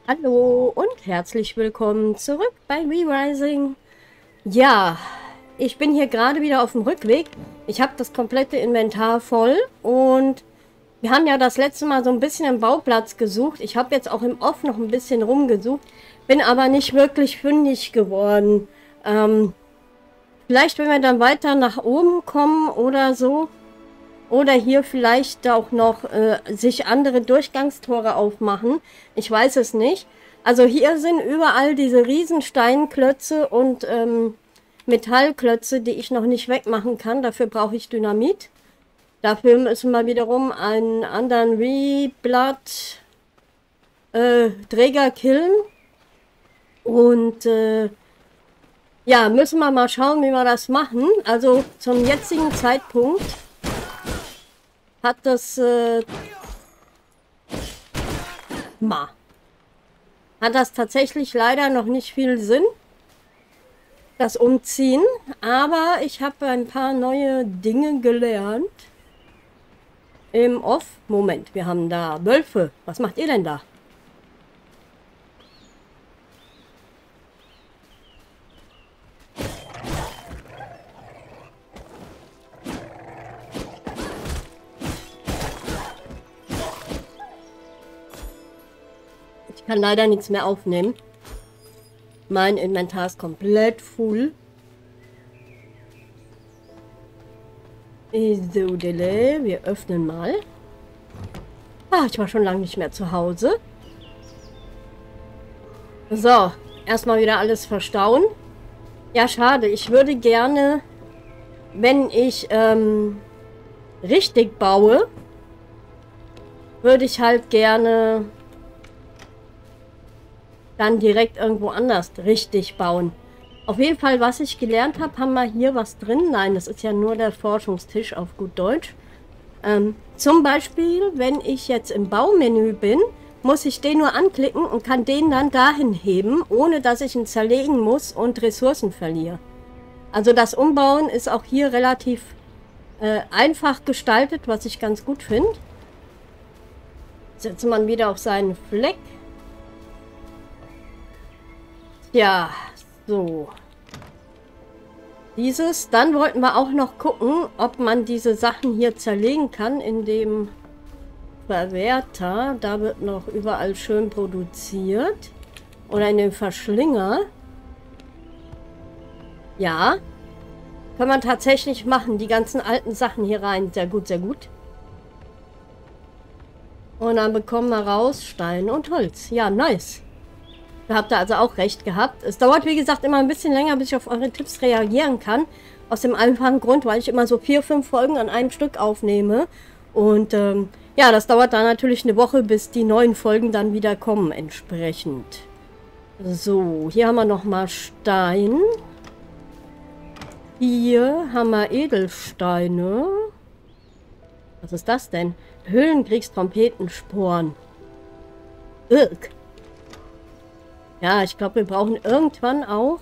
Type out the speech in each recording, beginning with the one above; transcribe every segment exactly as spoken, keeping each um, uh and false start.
Hallo und herzlich willkommen zurück bei Re-Rising. Ja, ich bin hier gerade wieder auf dem Rückweg. Ich habe das komplette Inventar voll und wir haben ja das letzte Mal so ein bisschen im Bauplatz gesucht. Ich habe jetzt auch im Off noch ein bisschen rumgesucht, bin aber nicht wirklich fündig geworden. Ähm, vielleicht, wenn wir dann weiter nach oben kommen oder so. Oder hier vielleicht auch noch äh, sich andere Durchgangstore aufmachen. Ich weiß es nicht. Also hier sind überall diese riesen Steinklötze und ähm, Metallklötze, die ich noch nicht wegmachen kann. Dafür brauche ich Dynamit. Dafür müssen wir wiederum einen anderen Reblood äh, Träger killen. Und äh, ja, müssen wir mal schauen, wie wir das machen. Also zum jetzigen Zeitpunkt hat das äh, ma, hat das tatsächlich leider noch nicht viel Sinn, das Umziehen, aber ich habe ein paar neue Dinge gelernt im Off. Moment, wir haben da Wölfe. Was macht ihr denn da? Ich kann leider nichts mehr aufnehmen. Mein Inventar ist komplett full. So, Dele, wir öffnen mal. Ah, ich war schon lange nicht mehr zu Hause. So, erstmal wieder alles verstauen. Ja, schade. Ich würde gerne, wenn ich ähm, richtig baue, würde ich halt gerne dann direkt irgendwo anders richtig bauen. Auf jeden Fall, was ich gelernt habe, haben wir hier was drin. Nein, das ist ja nur der Forschungstisch auf gut Deutsch. Ähm, zum Beispiel, wenn ich jetzt im Baumenü bin, muss ich den nur anklicken und kann den dann dahin heben, ohne dass ich ihn zerlegen muss und Ressourcen verliere. Also das Umbauen ist auch hier relativ äh, einfach gestaltet, was ich ganz gut finde. Setzt man wieder auf seinen Fleck. Ja, so. Dieses. Dann wollten wir auch noch gucken, ob man diese Sachen hier zerlegen kann in dem Verwerter. Da wird noch überall schön produziert. Oder in dem Verschlinger. Ja. Kann man tatsächlich machen. Die ganzen alten Sachen hier rein. Sehr gut, sehr gut. Und dann bekommen wir raus Stein und Holz. Ja, nice. Da habt ihr also auch recht gehabt. Es dauert, wie gesagt, immer ein bisschen länger, bis ich auf eure Tipps reagieren kann. Aus dem einfachen Grund, weil ich immer so vier, fünf Folgen an einem Stück aufnehme. Und ähm, ja, das dauert dann natürlich eine Woche, bis die neuen Folgen dann wieder kommen, entsprechend. So, hier haben wir nochmal Stein. Hier haben wir Edelsteine. Was ist das denn? Höhlenkriegstrompetensporen. Irk. Ja, ich glaube, wir brauchen irgendwann auch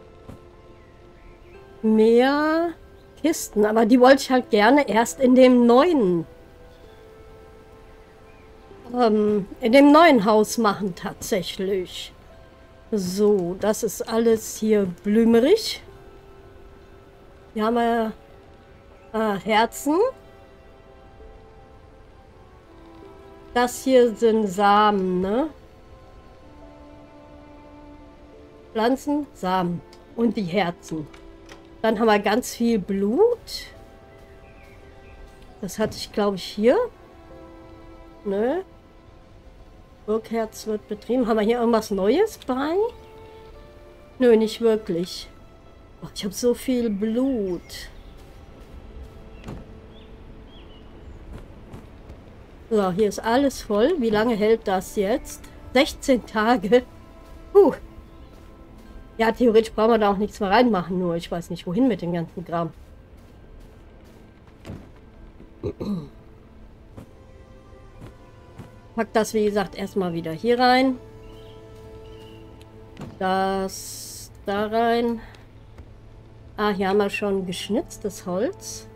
mehr Kisten. Aber die wollte ich halt gerne erst in dem neuen ähm, in dem neuen Haus machen, tatsächlich. So, das ist alles hier blümerig. Hier haben wir äh, Herzen. Das hier sind Samen, ne? Pflanzen, Samen und die Herzen. Dann haben wir ganz viel Blut. Das hatte ich, glaube ich, hier. Nö. Burgherz wird betrieben. Haben wir hier irgendwas Neues bei? Nö, nicht wirklich. Oh, ich habe so viel Blut. So, hier ist alles voll. Wie lange hält das jetzt? sechzehn Tage. Puh. Ja, theoretisch brauchen wir da auch nichts mehr reinmachen, nur ich weiß nicht, wohin mit dem ganzen Kram. Pack das, wie gesagt, erstmal wieder hier rein. Das da rein. Ah, hier haben wir schon geschnitztes Holz.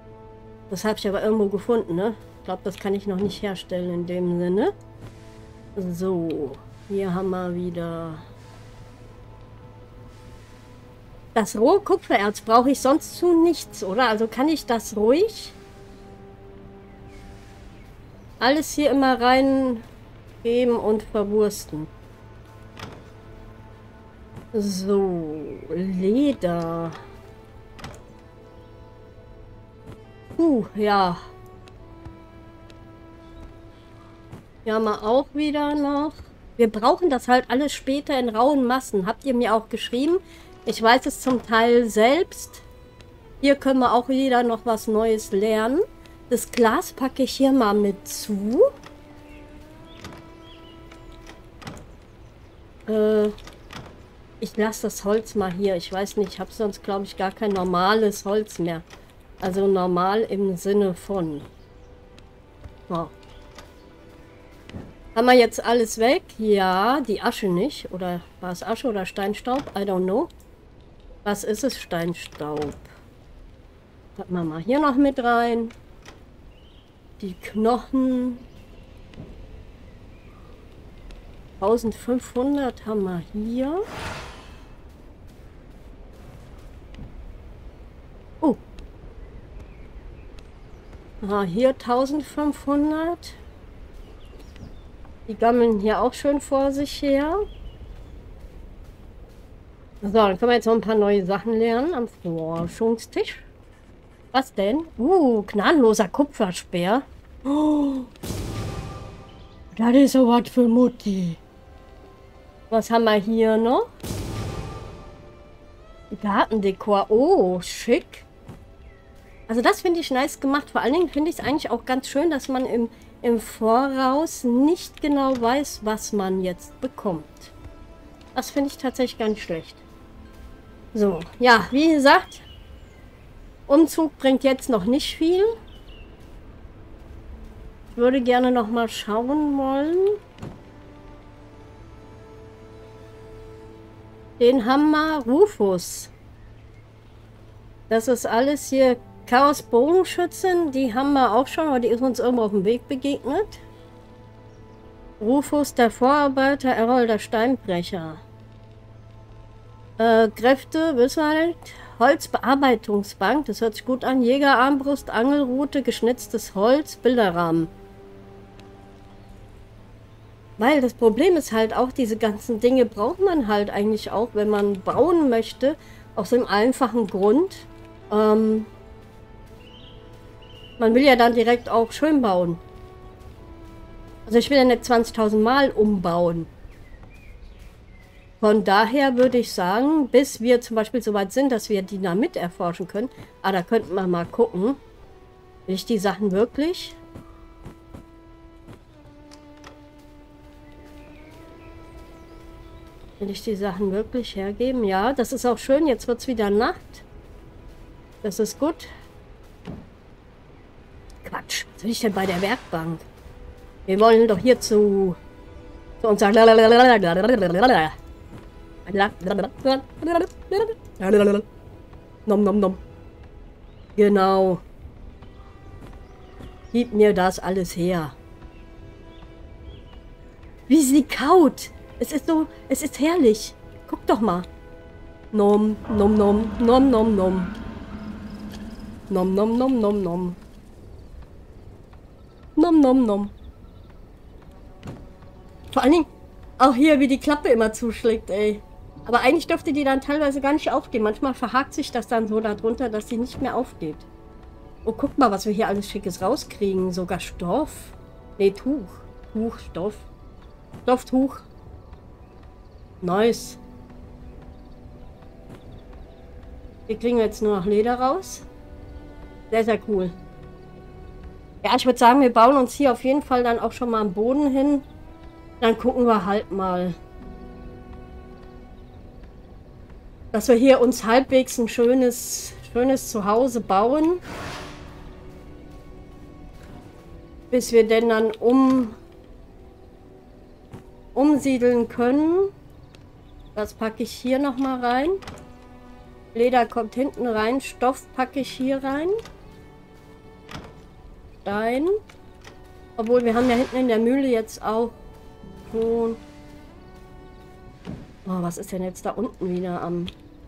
Das habe ich aber irgendwo gefunden, ne? Ich glaube, das kann ich noch nicht herstellen in dem Sinne. So, hier haben wir wieder... Das rohe Kupfererz brauche ich sonst zu nichts, oder? Also kann ich das ruhig alles hier immer reingeben und verwursten. So, Leder. Uh, ja. Hier haben wir auch wieder noch. Wir brauchen das halt alles später in rauen Massen. Habt ihr mir auch geschrieben? Ich weiß es zum Teil selbst. Hier können wir auch wieder noch was Neues lernen. Das Glas packe ich hier mal mit zu. Äh, ich lasse das Holz mal hier. Ich weiß nicht, ich habe sonst, glaube ich, gar kein normales Holz mehr. Also normal im Sinne von... Oh. Haben wir jetzt alles weg? Ja, die Asche nicht. Oder war es Asche oder Steinstaub? I don't know. Was ist es? Steinstaub. Packen wir mal hier noch mit rein. Die Knochen. eintausendfünfhundert haben wir hier. Oh. Ah, hier eintausendfünfhundert. Die gammeln hier auch schön vor sich her. So, dann können wir jetzt noch ein paar neue Sachen lernen am Forschungstisch. Was denn? Uh, gnadenloser Kupferspeer. Oh, das ist so was für Mutti. Was haben wir hier noch? Gartendekor. Oh, schick. Also das finde ich nice gemacht. Vor allen Dingen finde ich es eigentlich auch ganz schön, dass man im, im Voraus nicht genau weiß, was man jetzt bekommt. Das finde ich tatsächlich ganz schlecht. So, ja, wie gesagt, Umzug bringt jetzt noch nicht viel. Ich würde gerne noch mal schauen wollen. Den Hammer Rufus. Das ist alles hier Chaos Bogenschützen. Die haben wir auch schon, aber die ist uns irgendwo auf dem Weg begegnet. Rufus, der Vorarbeiter, Errol, der Steinbrecher. Äh, Kräfte, wissen wir nicht. Holzbearbeitungsbank, das hört sich gut an. Jägerarmbrust, Angelrute, geschnitztes Holz, Bilderrahmen. Weil das Problem ist halt auch, diese ganzen Dinge braucht man halt eigentlich auch, wenn man bauen möchte. Aus dem einfachen Grund. Ähm, man will ja dann direkt auch schön bauen. Also ich will ja nicht zwanzigtausend Mal umbauen. Von daher würde ich sagen, bis wir zum Beispiel so weit sind, dass wir Dynamit erforschen können. Ah, da könnten wir mal gucken. Will ich die Sachen wirklich? Will ich die Sachen wirklich hergeben? Ja, das ist auch schön. Jetzt wird es wieder Nacht. Das ist gut. Quatsch. Was will ich denn bei der Werkbank? Wir wollen doch hier zu... zu unserer... Nom nom nom. Genau. Gib mir das alles her. Wie sie kaut. Es ist so, es ist herrlich. Guck doch mal. Nom, nom, nom, nom, nom, nom. Nom, nom, nom, nom, nom. Nom, nom, nom. Vor allen Dingen auch hier, wie die Klappe immer zuschlägt, ey. Aber eigentlich dürfte die dann teilweise gar nicht aufgehen. Manchmal verhakt sich das dann so darunter, dass sie nicht mehr aufgeht. Oh, guck mal, was wir hier alles Schickes rauskriegen. Sogar Stoff. Nee, Tuch. Tuch, Stoff. Stofftuch. Nice. Hier kriegen wir jetzt nur noch Leder raus. Sehr, sehr cool. Ja, ich würde sagen, wir bauen uns hier auf jeden Fall dann auch schon mal am Boden hin. Dann gucken wir halt mal, dass wir hier uns halbwegs ein schönes, schönes Zuhause bauen. Bis wir denn dann um, umsiedeln können. Das packe ich hier nochmal rein. Leder kommt hinten rein. Stoff packe ich hier rein. Stein. Obwohl, wir haben ja hinten in der Mühle jetzt auch tun. Oh, was ist denn jetzt da unten wieder am,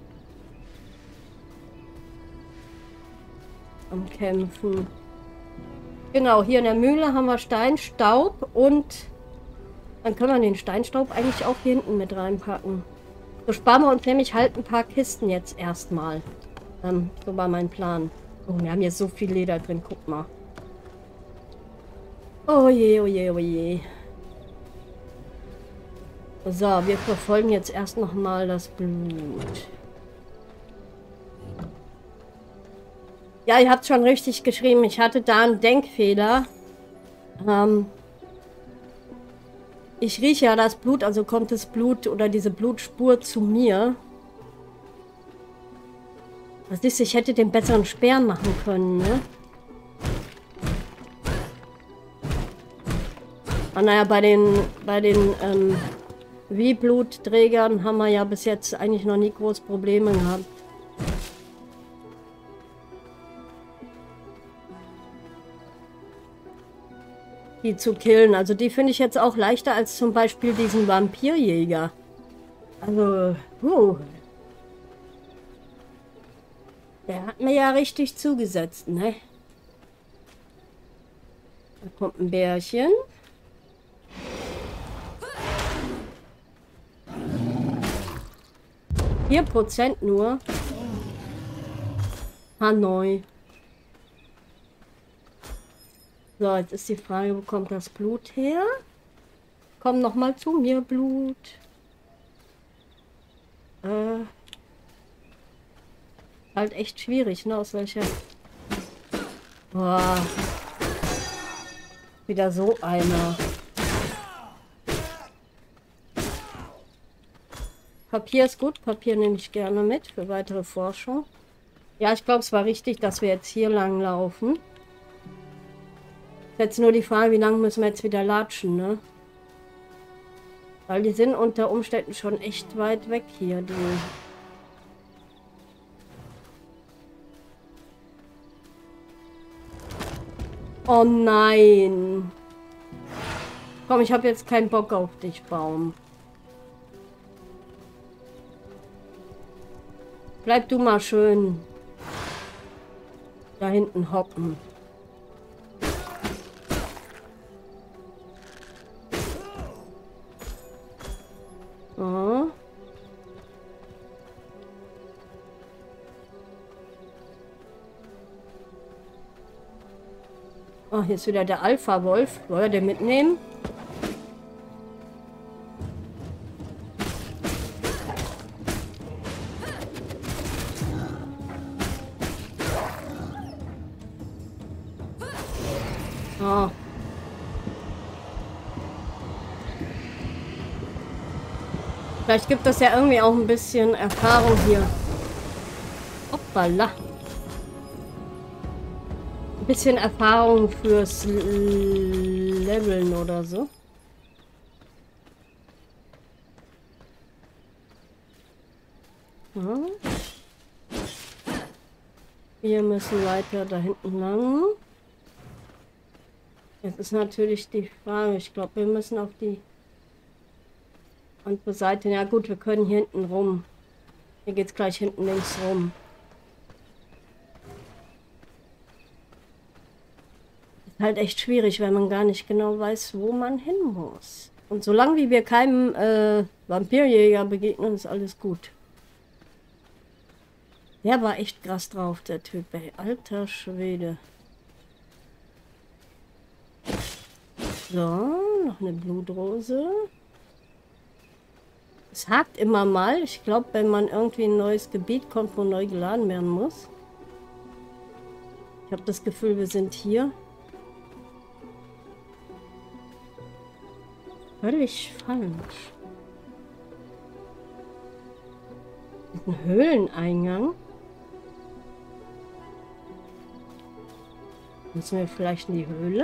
am Kämpfen? Genau, hier in der Mühle haben wir Steinstaub und dann können wir den Steinstaub eigentlich auch hier hinten mit reinpacken. So sparen wir uns nämlich halt ein paar Kisten jetzt erstmal. Ähm, so war mein Plan. Oh, wir haben hier so viel Leder drin, guck mal. Oh je, oh je, oh je. So, wir verfolgen jetzt erst noch mal das Blut. Ja, ihr habt schon richtig geschrieben. Ich hatte da einen Denkfehler. Ähm, ich rieche ja das Blut, also kommt das Blut oder diese Blutspur zu mir. Was ist, ich hätte den besseren Speer machen können, ne? Ah, naja, bei den, bei den ähm, Wie-Blutträgern haben wir ja bis jetzt eigentlich noch nie groß Probleme gehabt. Die zu killen. Also die finde ich jetzt auch leichter als zum Beispiel diesen Vampirjäger. Also, uh. Der hat mir ja richtig zugesetzt, ne? Da kommt ein Bärchen. vier Prozent nur. Hanoi. So, jetzt ist die Frage, wo kommt das Blut her? Komm noch mal zu mir, Blut. Äh, halt echt schwierig, ne? Aus welcher... Boah. Wieder so einer. Papier ist gut. Papier nehme ich gerne mit für weitere Forschung. Ja, ich glaube, es war richtig, dass wir jetzt hier lang laufen. Jetzt nur die Frage, wie lange müssen wir jetzt wieder latschen, ne? Weil die sind unter Umständen schon echt weit weg hier, die. Oh nein. Komm, ich habe jetzt keinen Bock auf dich, Baum. Bleib du mal schön da hinten hocken. Oh. Oh, hier ist wieder der Alpha-Wolf. Wollen wir den mitnehmen? Oh. Vielleicht gibt es ja irgendwie auch ein bisschen Erfahrung hier. Hoppala. Ein bisschen Erfahrung fürs Leveln oder so. Ja. Wir müssen weiter da hinten lang. Jetzt ist natürlich die Frage, ich glaube, wir müssen auf die andere Seite. Ja gut, wir können hier hinten rum. Hier geht es gleich hinten links rum. Ist halt echt schwierig, wenn man gar nicht genau weiß, wo man hin muss. Und solange wie wir keinem äh, Vampirjäger begegnen, ist alles gut. Der war echt krass drauf, der Typ, ey. Alter Schwede. So, noch eine Blutrose. Es hakt immer mal. Ich glaube, wenn man irgendwie ein neues Gebiet kommt, wo neu geladen werden muss. Ich habe das Gefühl, wir sind hier. Völlig falsch. Ein Höhleneingang. Müssen wir vielleicht in die Höhle?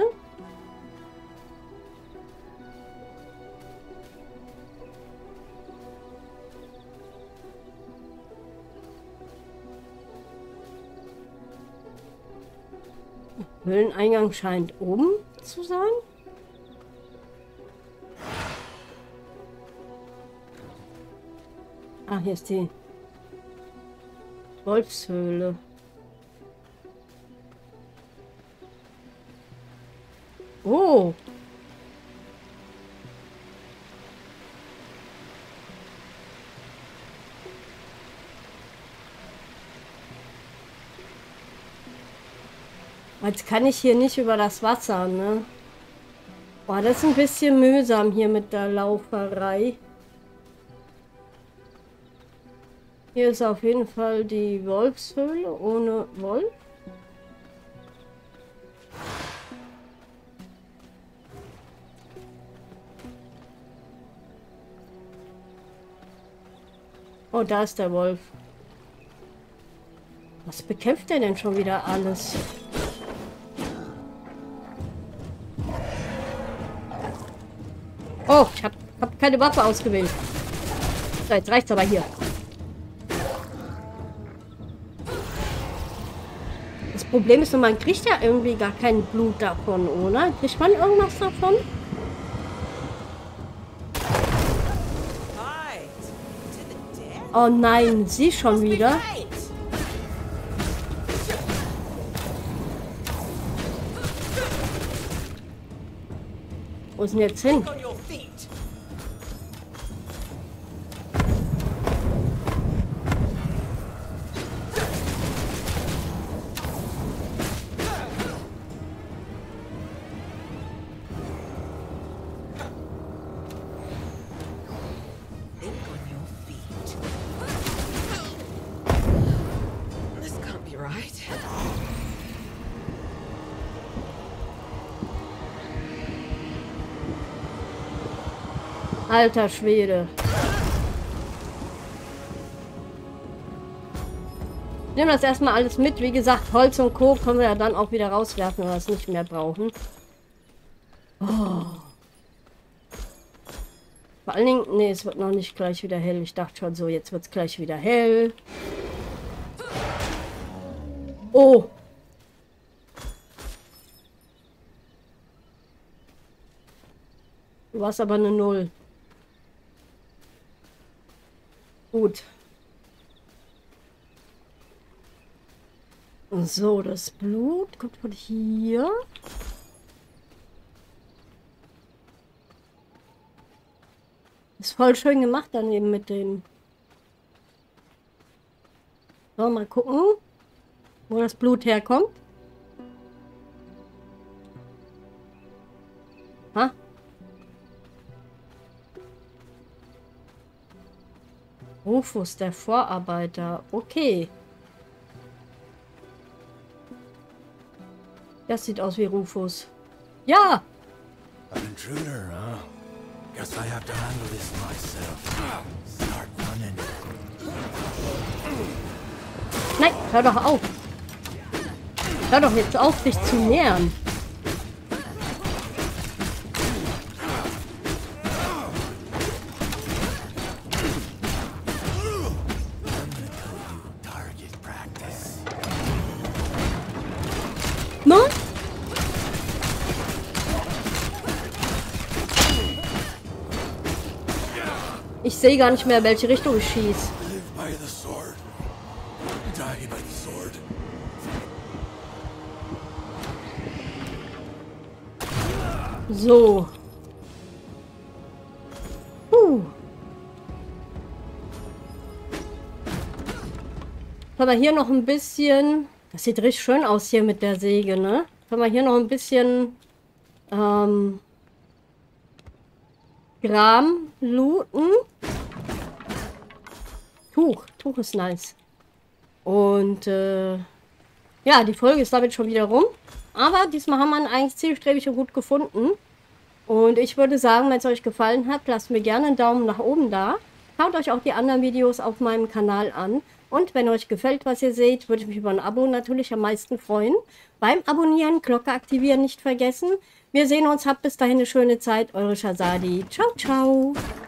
Höhleneingang scheint oben zu sein. Ah, hier ist die Wolfshöhle. Oh. Jetzt kann ich hier nicht über das Wasser, ne? Boah, das ist ein bisschen mühsam hier mit der Lauferei. Hier ist auf jeden Fall die Wolfshöhle ohne Wolf. Oh, da ist der Wolf. Was bekämpft er denn schon wieder alles? Oh, ich habe hab keine Waffe ausgewählt. So, jetzt reicht's aber hier. Das Problem ist nur, man kriegt ja irgendwie gar kein Blut davon, oder? Kriegt man irgendwas davon? Oh nein, sie schon wieder. Wo ist denn jetzt hin? Alter Schwede. Nehmen das erstmal alles mit. Wie gesagt, Holz und Co. können wir ja dann auch wieder rauswerfen, wenn wir es nicht mehr brauchen. Oh. Vor allen Dingen, nee, es wird noch nicht gleich wieder hell. Ich dachte schon so, jetzt wird es gleich wieder hell. Oh. Du warst aber eine Null. Gut. So, das Blut kommt von hier. Ist voll schön gemacht daneben mit dem. So, mal gucken, wo das Blut herkommt. Ha? Rufus, der Vorarbeiter. Okay. Das sieht aus wie Rufus. Ja! An intruder, huh? Guess I have to handle this myself. Start running. Nein, hör doch auf. Hör doch jetzt auf, dich zu nähern. No? Ich sehe gar nicht mehr, welche Richtung ich schieße. So. Puh. Können wir hier noch ein bisschen... Das sieht richtig schön aus hier mit der Säge, ne? Können wir hier noch ein bisschen... Ähm... Gram looten. Tuch. Tuch ist nice. Und, äh... ja, die Folge ist damit schon wieder rum. Aber diesmal haben wir ihn eigentlich zielstrebig und gut gefunden. Und ich würde sagen, wenn es euch gefallen hat, lasst mir gerne einen Daumen nach oben da. Schaut euch auch die anderen Videos auf meinem Kanal an. Und wenn euch gefällt, was ihr seht, würde ich mich über ein Abo natürlich am meisten freuen. Beim Abonnieren, Glocke aktivieren nicht vergessen. Wir sehen uns, habt bis dahin eine schöne Zeit. Eure Shazadi. Ciao, ciao.